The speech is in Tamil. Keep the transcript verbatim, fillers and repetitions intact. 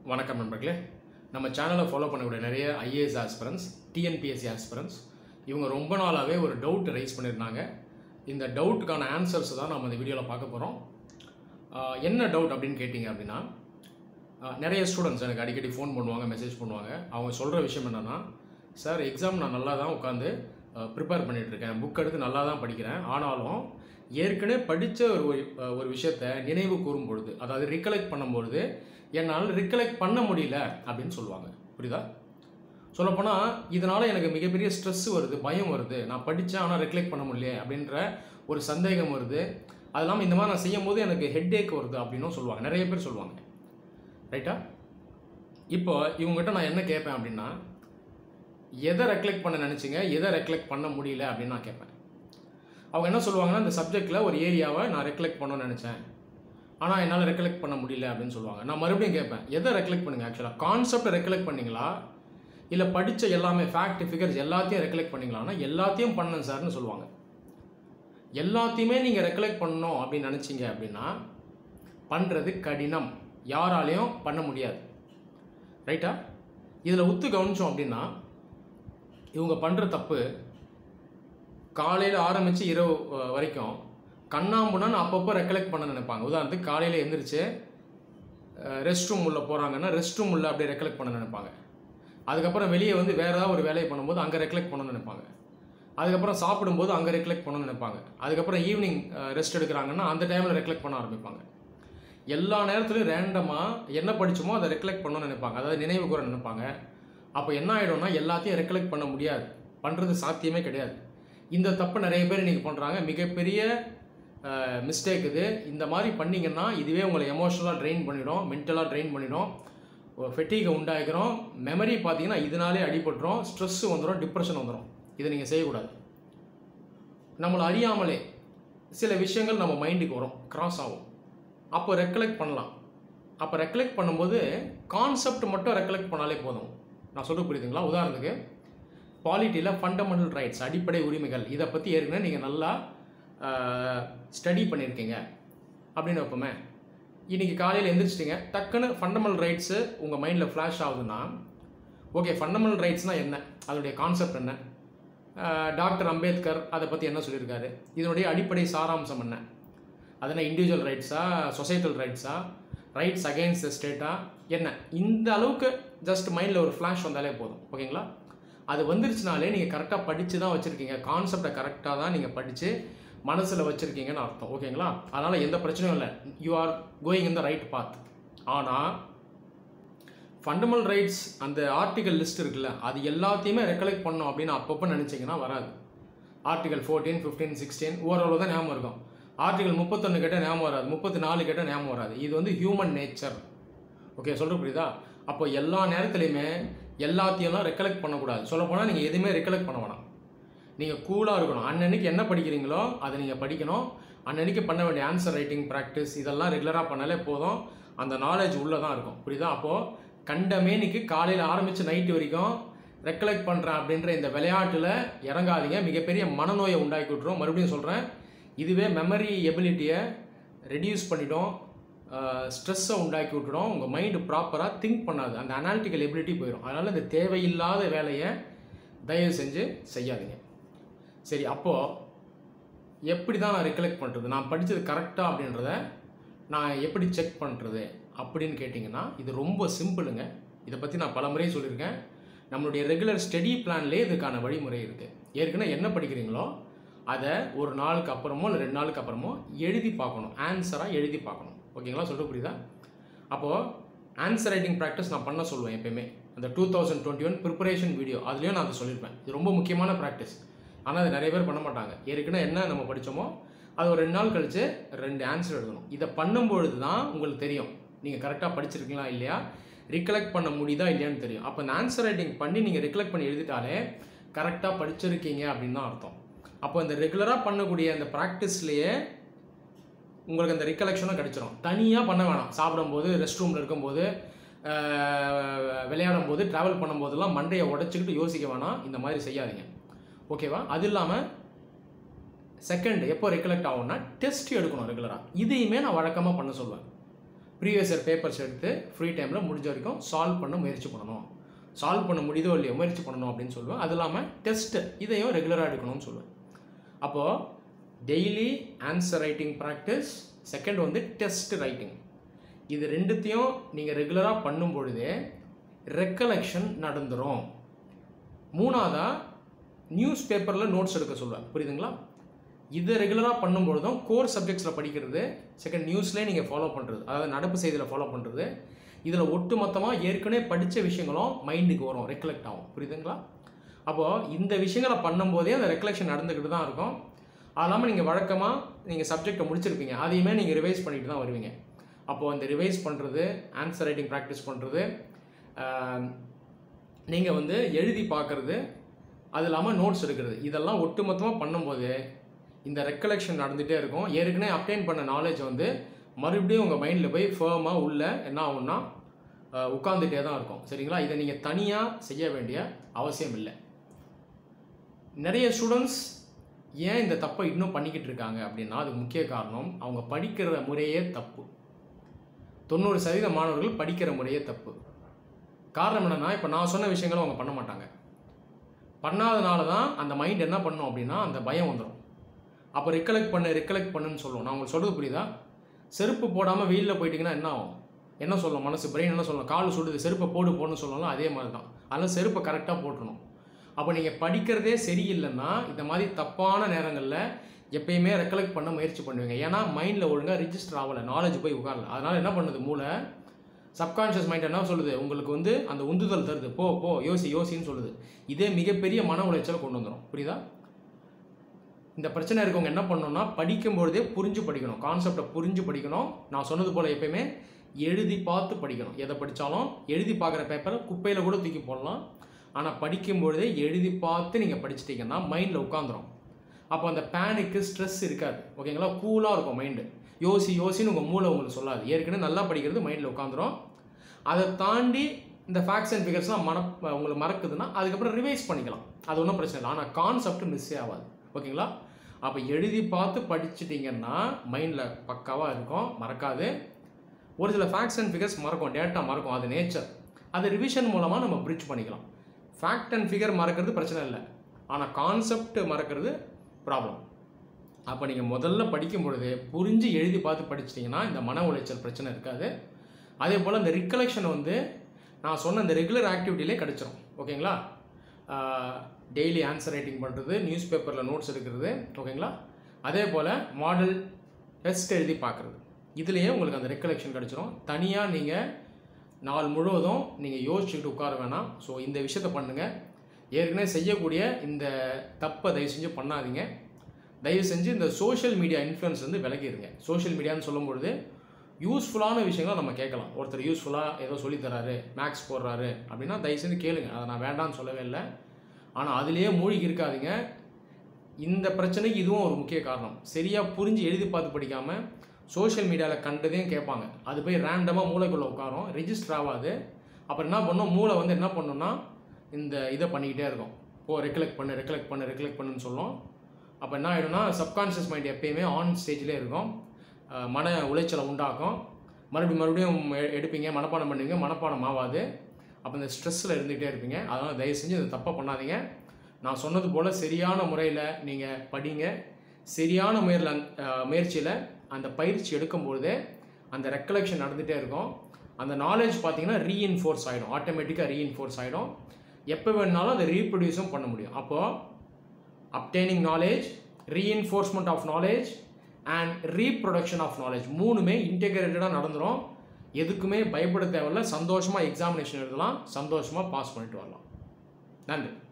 வணக்கம் நண்பர்களே. நம்ம சேனலை ஃபாலோ பண்ணக்கூடிய நிறைய ஐஏஎஸ் ஆஸ்பிரன்ஸ், டிஎன்பிஎஸ்சி ஆஸ்பிரன்ஸ் இவங்க ரொம்ப நாளாகவே ஒரு டவுட் ரைஸ் பண்ணியிருந்தாங்க. இந்த டவுட்டுக்கான ஆன்சர்ஸ் தான் நம்ம இந்த வீடியோவில் பார்க்க போகிறோம். என்ன டவுட் அப்படின்னு கேட்டிங்க அப்படின்னா, நிறைய ஸ்டூடெண்ட்ஸ் எனக்கு அடிக்கடி ஃபோன் பண்ணுவாங்க, மெசேஜ் பண்ணுவாங்க. அவங்க சொல்கிற விஷயம் என்னென்னா, சார் எக்ஸாம் நான் நல்லா தான் உட்காந்து ப்ரிப்பேர் பண்ணிகிட்ருக்கேன், புக் எடுத்து நல்லா தான் படிக்கிறேன், ஆனாலும் ஏற்கனவே படித்த ஒரு ஒரு விஷயத்தை நினைவு கூறும் பொழுது, அதாவது ரிகலெக்ட் பண்ணும்பொழுது என்னால் ரிகலெக்ட் பண்ண முடியல அப்படின்னு சொல்லுவாங்க. புரியுதா? சொல்லப்போனால் இதனால் எனக்கு மிகப்பெரிய ஸ்ட்ரெஸ் வருது, பயம் வருது, நான் படித்தேன் ஆனால் ரிகலெக்ட் பண்ண முடியல அப்படின்ற ஒரு சந்தேகம் வருது. அது இல்லாமல் இந்த மாதிரி நான் செய்யும் போது எனக்கு ஹெட் ஏக் வருது அப்படின்னும் சொல்லுவாங்க, நிறைய பேர் சொல்லுவாங்க. ரைட்டா? இப்போ இவங்ககிட்ட நான் என்ன கேட்பேன் அப்படின்னா, எதை ரெக்கலெக்ட் பண்ண நினச்சிங்க, எதை ரெக்கலெக்ட் பண்ண முடியல அப்படின்னு நான் கேட்பேன். அவங்க என்ன சொல்லுவாங்கன்னா, இந்த சப்ஜெக்டில் ஒரு ஏரியாவை நான் ரெக்கலெக்ட் பண்ணணும்னு நினச்சேன், ஆனால் என்னால் ரெக்கலெக்ட் பண்ண முடியல அப்படின்னு சொல்லுவாங்க. நான் மறுபடியும் கேட்பேன், எதை ரெக்கலெக்ட் பண்ணுங்க, ஆக்சுவலாக கான்செப்டை ரெக்கலெக்ட் பண்ணிங்களா, இல்லை படித்த எல்லாமே ஃபேக்ட் ஃபிகர்ஸ் எல்லாத்தையும் ரெக்கலெக்ட் பண்ணிங்களான்னா எல்லாத்தையும் பண்ணேன் சார்னு சொல்லுவாங்க. எல்லாத்தையுமே நீங்கள் ரெக்கலெக்ட் பண்ணணும் அப்படின்னு நினச்சிங்க அப்படின்னா பண்ணுறது கடினம், யாராலையும் பண்ண முடியாது. ரைட்டா? இதில் உத்து கவனித்தோம் அப்படின்னா, இவங்க பண்ணுற தப்பு, காலையில் ஆரம்பித்து இரவு வரைக்கும் கண்ணாம்புனான்னு அப்பப்போ ரெக்கலெக்ட் பண்ண நினைப்பாங்க. உதாரணத்துக்கு காலையில் எழுந்திரிச்சு ரெஸ்ட் ரூம் உள்ளே போகிறாங்கன்னா ரெஸ்ட் ரூம் உள்ளே அப்படியே ரெக்கலெக்ட் பண்ண நினைப்பாங்க. அதுக்கப்புறம் வெளியே வந்து வேறு ஏதாவது ஒரு வேலையை பண்ணும்போது அங்கே ரெக்கலெக்ட் பண்ண நினைப்பாங்க. அதுக்கப்புறம் சாப்பிடும்போது அங்கே ரெக்கலெக்ட் பண்ண நினைப்பாங்க. அதுக்கப்புறம் ஈவினிங் ரெஸ்ட் எடுக்கிறாங்கன்னா அந்த டைமில் ரெக்கலெக்ட் பண்ண ஆரம்பிப்பாங்க. எல்லா நேரத்துலையும் ரேண்டமாக என்ன படித்தோமோ அதை ரெக்கலெக்ட் பண்ணணும்னு நினைப்பாங்க, அதாவது நினைவு கூற நினைப்பாங்க. அப்போ என்ன ஆகிடும்னா எல்லாத்தையும் ரெக்கலெக்ட் பண்ண முடியாது, பண்ணுறது சாத்தியமே கிடையாது. இந்த தப்பு நிறைய பேர் இன்றைக்கி பண்ணுறாங்க, மிகப்பெரிய மிஸ்டேக் இது. இந்த மாதிரி பண்ணிங்கன்னா இதுவே உங்களை எமோஷனலாக ட்ரெயின் பண்ணிடும், மென்டலாக ட்ரெயின் பண்ணிடும், ஃபெட்டிகை உண்டாக்கிறோம், மெமரி பார்த்தீங்கன்னா இதனாலே அடிபட்டுரும், ஸ்ட்ரெஸ் வந்துடும், டிப்ரெஷன் வந்துடும். இதை நீங்கள் செய்யக்கூடாது. நம்மளை அறியாமலே சில விஷயங்கள் நம்ம மைண்டுக்கு வரும், கிராஸ் ஆகும், அப்போ ரெக்கலெக்ட் பண்ணலாம். அப்போ ரெக்கலெக்ட் பண்ணும்போது கான்செப்ட் மட்டும் ரெக்கலெக்ட் பண்ணாலே போதும். நான் சொல்ல புரியுதுங்களா? உதாரணத்துக்கு பாலிட்டியில் ஃபண்டமெண்டல் ரைட்ஸ், அடிப்படை உரிமைகள், இதை பற்றி ஏற்கனவே நீங்கள் நல்லா ஸ்டடி பண்ணியிருக்கீங்க அப்படின்னு வைப்போமே. இன்றைக்கி காலையில் எழுந்திரிச்சிட்டிங்க, டக்குன்னு ஃபண்டமெண்டல் ரைட்ஸு உங்கள் மைண்டில் ஃப்ளாஷ் ஆகுதுன்னா, ஓகே ஃபண்டமெண்டல் ரைட்ஸ்னால் என்ன, அதனுடைய கான்செப்ட் என்ன, டாக்டர் அம்பேத்கர் அதை பற்றி என்ன சொல்லியிருக்காரு, இதனுடைய அடிப்படை சாராம்சம் என்ன, அதனால் இண்டிவிஜுவல் ரைட்ஸா, சொசைட்டல் ரைட்ஸா, ரைட்ஸ் அகெயின்ஸ்ட் த ஸ்டேட்டா, என்ன, இந்த அளவுக்கு ஜஸ்ட் மைண்டில் ஒரு ஃப்ளாஷ் வந்தாலே போதும். ஓகேங்களா? அது வந்துருச்சுனாலே நீங்கள் கரெக்டாக படித்து தான் வச்சுருக்கீங்க, கான்செப்டை கரெக்டாக தான் நீங்கள் படித்து மனசில் வச்சுருக்கீங்கன்னு அர்த்தம். ஓகேங்களா? அதனால் எந்த பிரச்சனையும் இல்லை, you are going in the right path. ஆனால் ஃபண்டமெண்டல் ரைட்ஸ் அந்த ஆர்டிகல் லிஸ்ட் இருக்குல்ல, அது எல்லாத்தையுமே ரெக்கலெக்ட் பண்ணோம் அப்படின்னு அப்பப்போ நினச்சிங்கன்னா வராது. ஆர்டிகல் ஃபோர்டீன் ஃபிஃப்டீன் சிக்ஸ்டீன் ஓரளவு தான் ஞாபகம் இருக்கும். ஆர்டிகல் முப்பத்தொன்று கேட்டால் ஞாபகம் வராது, முப்பத்தி நாலு கேட்டால் ஞாபகம் வராது. இது வந்து ஹியூமன் நேச்சர். ஓகே, சொல்கிற புரியுதா? அப்போ எல்லா நேரத்துலையுமே எல்லாத்தையும்லாம் ரெக்கலெக்ட் பண்ணக்கூடாது. சொல்லப்போனால் நீங்கள் எதுவுமே ரெக்கலெக்ட் பண்ண வேணாம், நீங்கள் கூலாக இருக்கணும். அன்னன்னைக்கு என்ன படிக்கிறீங்களோ அதை நீங்கள் படிக்கணும். அன்னன்னைக்கு பண்ண வேண்டிய ஆன்சர் ரைட்டிங் ப்ராக்டிஸ் இதெல்லாம் ரெகுலராக பண்ணாலே போதும், அந்த நாலேஜ் உள்ளே தான் இருக்கும். புரியுதா? அப்போது கண்டமேனிக்கு காலையில் ஆரம்பித்து நைட்டு வரைக்கும் ரெக்கலெக்ட் பண்ணுறேன் அப்படின்ற இந்த விளையாட்டில் இறங்காதீங்க, மிகப்பெரிய மனநோயை உண்டாக்கி விட்டுரும். மறுபடியும் சொல்கிறேன், இதுவே மெமரி எபிலிட்டியை ரெடியூஸ் பண்ணிட்டோம், ஸ்ட்ரெஸ்ஸை உண்டாக்கி விட்டுடும், உங்கள் மைண்டு ப்ராப்பராக திங்க் பண்ணாது, அந்த அனாலிட்டிக்கல் எபிலிட்டி போயிடும். அதனால் இந்த தேவையில்லாத வேலையை தயவு செஞ்சு செய்யாதீங்க. சரி, அப்போது எப்படி தான் நான் ரெக்கலெக்ட் பண்ணுறது, நான் படித்தது கரெக்டாக அப்படின்றத நான் எப்படி செக் பண்ணுறது அப்படின்னு கேட்டிங்கன்னா, இது ரொம்ப சிம்பிளுங்க. இதை பற்றி நான் பல முறை சொல்லியிருக்கேன். நம்மளுடைய ரெகுலர் ஸ்டடி பிளான்லேயே இதுக்கான வழிமுறை இருக்குது. ஏற்கனவே என்ன படிக்கிறீங்களோ அதை ஒரு நாளுக்கு அப்புறமோ இல்லை ரெண்டு நாளுக்கு அப்புறமோ எழுதி பார்க்கணும், ஆன்சராக எழுதி பார்க்கணும். ஓகேங்களா? சொல்ல புரியுதா? அப்போது ஆன்சர் ரைட்டிங் ப்ராக்டிஸ் நான் பண்ண சொல்லுவேன் எப்பயுமே. அந்த two thousand twenty one preparation video அதுலேயும் நான் அதை சொல்லியிருப்பேன். இது ரொம்ப முக்கியமான ப்ராக்டிஸ், ஆனால் அது நிறைய பேர் பண்ண மாட்டாங்க. ஏற்கனவே என்ன நம்ம படித்தோமோ அது ஒரு ரெண்டு நாள் கழித்து ரெண்டு ஆன்சர் எழுதணும். இதை பண்ணும்பொழுது தான் உங்களுக்கு தெரியும் நீங்கள் கரெக்டாக படிச்சிருக்கீங்களா இல்லையா, ரிகலெக்ட் பண்ண முடியுதா இல்லையான்னு தெரியும். அப்போ இந்த ஆன்சர் ரைட்டிங் பண்ணி நீங்கள் ரிகலெக்ட் பண்ணி எழுதிட்டாலே கரெக்டாக படிச்சிருக்கீங்க அப்படின்னு தான் அர்த்தம். அப்போ இந்த ரெகுலராக பண்ணக்கூடிய அந்த ப்ராக்டிஸ்லேயே உங்களுக்கு அந்த ரிகலெக்ஷனும் கிடச்சிரும். தனியாக பண்ண வேணாம். சாப்பிடும்போது, ரெஸ்ட் ரூமில் இருக்கும்போது, விளையாடும் போது, ட்ராவல் பண்ணும்போதெல்லாம் மண்டையை உடச்சிக்கிட்டு யோசிக்க வேணாம், இந்த மாதிரி செய்யாதீங்க. ஓகேவா? அது இல்லாமல் செகண்ட் எப்போ ரெக்கலெக்ட் ஆகும்னா டெஸ்ட் எடுக்கணும் ரெகுலராக. இதையுமே நான் வழக்கமாக பண்ண சொல்லுவேன். ப்ரீவியஸ் இயர் பேப்பர்ஸ் எடுத்து ஃப்ரீ டைமில் முடிஞ்ச வரைக்கும் சால்வ் பண்ண முயற்சி பண்ணணும். சால்வ் பண்ண முடியுதோ இல்லையோ முயற்சி பண்ணணும் அப்படின்னு சொல்லுவேன். அது இல்லாமல் டெஸ்ட்டு இதையும் ரெகுலராக எடுக்கணும்னு சொல்லுவேன். அப்போது daily answer writing practice, second வந்து டெஸ்ட் ரைட்டிங், இது ரெண்டுத்தையும் நீங்கள் ரெகுலராக பண்ணும் பொழுதே ரெக்கலெக்ஷன் நடந்துடும். மூணாவதாக நியூஸ் பேப்பரில் நோட்ஸ் எடுக்க சொல்லுவேன். புரியுதுங்களா? இதை ரெகுலராக பண்ணும்பொழுது தான் கோர் சப்ஜெக்ட்ஸில் படிக்கிறது, செகண்ட் நியூஸ்லேயே நீங்கள் ஃபாலோ பண்ணுறது, அதாவது நடப்பு செய்தியில் ஃபாலோ பண்ணுறது, இதில் ஒட்டு மொத்தமாக ஏற்கனவே படித்த விஷயங்களும் மைண்டுக்கு வரும், ரெக்கலெக்ட் ஆகும். புரியுதுங்களா? அப்போது இந்த விஷயங்களை பண்ணும்போதே அந்த ரெக்கலெக்ஷன் நடந்துக்கிட்டு தான் இருக்கும். அது இல்லாமல் நீங்கள் வழக்கமாக நீங்கள் சப்ஜெக்டை முடிச்சிருப்பீங்க, அதையுமே நீங்கள் ரிவைஸ் பண்ணிட்டு தான் வருவீங்க. அப்போது அந்த ரிவைஸ் பண்ணுறது, ஆன்சர் ரைட்டிங் ப்ராக்டிஸ் பண்ணுறது, நீங்கள் வந்து எழுதி பார்க்குறது, அது இல்லாமல் நோட்ஸ் எடுக்கிறது, இதெல்லாம் ஒட்டுமொத்தமாக பண்ணும்போது இந்த ரெக்கலெக்ஷன் நடந்துகிட்டே இருக்கும். ஏற்கனவே அப்டைன் பண்ண நாலேஜ் வந்து மறுபடியும் உங்கள் மைண்டில் போய் ஃபேர்மாக உள்ள என்ன ஆகும்னா உட்காந்துட்டே தான் இருக்கும். சரிங்களா? இதை நீங்கள் தனியாக செய்ய வேண்டிய அவசியம் இல்லை. நிறைய ஸ்டூடெண்ட்ஸ் ஏன் இந்த தப்பை இன்னும் பண்ணிக்கிட்டு இருக்காங்க அப்படின்னா அதுக்கு முக்கிய காரணம் அவங்க படிக்கிற முறையே தப்பு. தொண்ணூறு சதவீத மாணவர்கள் படிக்கிற முறையே தப்பு. காரணம் என்னென்னா, இப்போ நான் சொன்ன விஷயங்களும் அவங்க பண்ண மாட்டாங்க. பண்ணாதனால தான் அந்த மைண்ட் என்ன பண்ணும் அப்படின்னா அந்த பயம் வந்துடும். அப்போ ரெக்கலெக்ட் பண்ணு ரெக்கலெக்ட் பண்ணுன்னு சொல்லுவோம். நான் உங்களுக்கு சொல்கிறது புரியுதா? செருப்பு போடாமல் வெயிலில் போயிட்டிங்கன்னா என்ன ஆகும்? என்ன சொல்லணும் மனசு, பிரெயின் என்ன சொல்லணும்? கால் சுடுது, செருப்பை போடு போடணும்னு சொல்லலாம். அதே மாதிரி தான். அதனால் செருப்பை கரெக்டாக போட்டுருணும். அப்போ நீங்கள் படிக்கிறதே சரியில்லைன்னா இந்த மாதிரி தப்பான நேரங்களில் எப்பயுமே ரெக்கலெக்ட் பண்ண முயற்சி பண்ணுவீங்க. ஏன்னா மைண்டில் ஒழுங்காக ரிஜிஸ்டர் ஆகலை, நாலேஜ் போய் உட்காரல. அதனால் என்ன பண்ணுது மூளை, சப்கான்ஷியஸ் மைண்ட் என்ன சொல்லுது, உங்களுக்கு வந்து அந்த உந்துதல் தருது, போ போ யோசி யோசின்னு சொல்லுது. இதே மிகப்பெரிய மன உளைச்சலை கொண்டு வந்துடும். புரியுதா? இந்த பிரச்சனை இருக்கவங்க என்ன பண்ணணும்னா படிக்கும்பொழுதே புரிஞ்சு படிக்கணும், கான்செப்டை புரிஞ்சு படிக்கணும். நான் சொன்னது போல் எப்பயுமே எழுதி பார்த்து படிக்கணும். எதை படித்தாலும் எழுதி பார்க்குற பேப்பரை குப்பையில் கூட தூக்கி போடலாம். ஆனால் படிக்கும்பொழுதே எழுதி பார்த்து நீங்கள் படிச்சிட்டிங்கன்னா மைண்டில் உட்காந்துரும். அப்போ அந்த பேனிக்கு ஸ்ட்ரெஸ் இருக்காது. ஓகேங்களா? கூலாக இருக்கும் மைண்டு. யோசி யோசின்னு உங்கள் மூளை உங்களுக்கு சொல்லாது. ஏற்கனவே நல்லா படிக்கிறது மைண்டில் உட்காந்துரும். அதை தாண்டி இந்த ஃபேக்ட்ஸ் அண்ட் ஃபிகர்ஸ்லாம் மன உங்களுக்கு மறக்குதுன்னா அதுக்கப்புறம் ரிவைஸ் பண்ணிக்கலாம், அது ஒன்றும் பிரச்சனை இல்லை. ஆனால் கான்செப்ட் மிஸ்ஸே ஆகாது. ஓகேங்களா? அப்போ எழுதி பார்த்து படிச்சுட்டிங்கன்னா மைண்டில் பக்காவாக இருக்கும், மறக்காது. ஒரு சில ஃபேக்ட்ஸ் அண்ட் ஃபிகர்ஸ் மறக்கும், டேட்டா மறக்கும், அது நேச்சர். அது ரிவிஷன் மூலமாக நம்ம பிரிட்ஜ் பண்ணிக்கலாம். ஃபேக்ட் அண்ட் ஃபிகர் மறக்கிறது பிரச்சனை இல்லை, ஆனால் கான்செப்ட் மறக்கிறது ப்ராப்ளம். அப்போ நீங்கள் முதல்ல படிக்கும் பொழுது புரிஞ்சு எழுதி பார்த்து படிச்சிட்டிங்கன்னா இந்த மன உளைச்சல் பிரச்சனை இருக்காது. அதே போல் இந்த ரிகலெக்ஷன் வந்து நான் சொன்ன இந்த ரெகுலர் ஆக்டிவிட்டிலே கிடச்சிரும். ஓகேங்களா? டெய்லி ஆன்சர் ரைட்டிங் பண்ணுறது, நியூஸ் பேப்பரில் நோட்ஸ் எடுக்கிறது. ஓகேங்களா? அதே போல் மாடல் டெஸ்ட் எழுதி பார்க்குறது, இதுலேயே உங்களுக்கு அந்த ரெக்கலெக்ஷன் கிடச்சிரும். தனியாக நீங்கள் நாள் முழுவதும் நீங்கள் யோசிச்சுக்கிட்டு உட்கார வேணாம். ஸோ இந்த விஷயத்தை பண்ணுங்கள். ஏற்கனவே செய்யக்கூடிய இந்த தப்பை தயவு செஞ்சு பண்ணாதீங்க. தயவு செஞ்சு இந்த சோஷியல் மீடியா இன்ஃப்ளூயன்ஸ் வந்து விலகிடுங்க. சோஷியல் மீடியான்னு சொல்லும்பொழுது யூஸ்ஃபுல்லான விஷயங்களை நம்ம கேட்கலாம். ஒருத்தர் யூஸ்ஃபுல்லாக ஏதோ சொல்லித்தராரு, மேக்ஸ் போடுறாரு அப்படின்னா தயவு செஞ்சு கேளுங்க, அதை நான் வேண்டான்னு சொல்லவே இல்லை. ஆனால் அதுலேயே மூழ்கி இருக்காதீங்க. இந்த பிரச்சனைக்கு இதுவும் ஒரு முக்கிய காரணம். சரியாக புரிஞ்சு எழுதி பார்த்து படிக்காமல் சோஷியல் மீடியாவில் கண்டதையும் கேட்பாங்க. அது போய் ரேண்டமாக மூளைக்குள்ளே உட்காரும், ரிஜிஸ்டர் ஆகாது. அப்புறம் என்ன பண்ணோம், மூளை வந்து என்ன பண்ணணும்னா இந்த இதை பண்ணிக்கிட்டே இருக்கும். ஓ ரெக்கலெக்ட் பண்ணு ரெக்கலெக்ட் பண்ணு ரெக்கலெக்ட் பண்ணுன்னு சொல்லும். அப்போ என்ன ஆகிடும்னா சப்கான்ஷியஸ் மைண்ட் எப்பயுமே ஆன் ஸ்டேஜ்லேயே இருக்கும், மன உளைச்சலை உண்டாக்கும். மறுபடியும் மறுபடியும் எடுப்பீங்க, மனப்பாடம் பண்ணுவீங்க, மனப்பாடம் ஆகாது. அப்போ இந்த ஸ்ட்ரெஸ்ஸில் இருந்துகிட்டே இருப்பீங்க. அதனால் தயவு செஞ்சு இதை தப்பாக பண்ணாதீங்க. நான் சொன்னது போல் சரியான முறையில் நீங்கள் படிங்க. சரியான முயற்சியில் முயற்சியில் அந்த பயிற்சி எடுக்கும்பொழுதே அந்த ரெக்கலெக்ஷன் நடந்துகிட்டே இருக்கும். அந்த நாலேஜ் பார்த்தீங்கன்னா ரீஇன்ஃபோர்ஸ் ஆகிடும், ஆட்டோமேட்டிக்காக ரீஇன்ஃபோர்ஸ் ஆகிடும். எப்போ வேணுனாலும் அதை ரீப்ரொடியூஸும் பண்ண முடியும். அப்போது obtaining knowledge, reinforcement of knowledge and reproduction of knowledge மூணுமே இன்டெகிரேட்டடாக நடந்துடும். எதுக்குமே பயப்பட தேவையில்லை. சந்தோஷமாக எக்ஸாமினேஷன் எழுதலாம், சந்தோஷமாக பாஸ் பண்ணிட்டு வரலாம். நன்றி.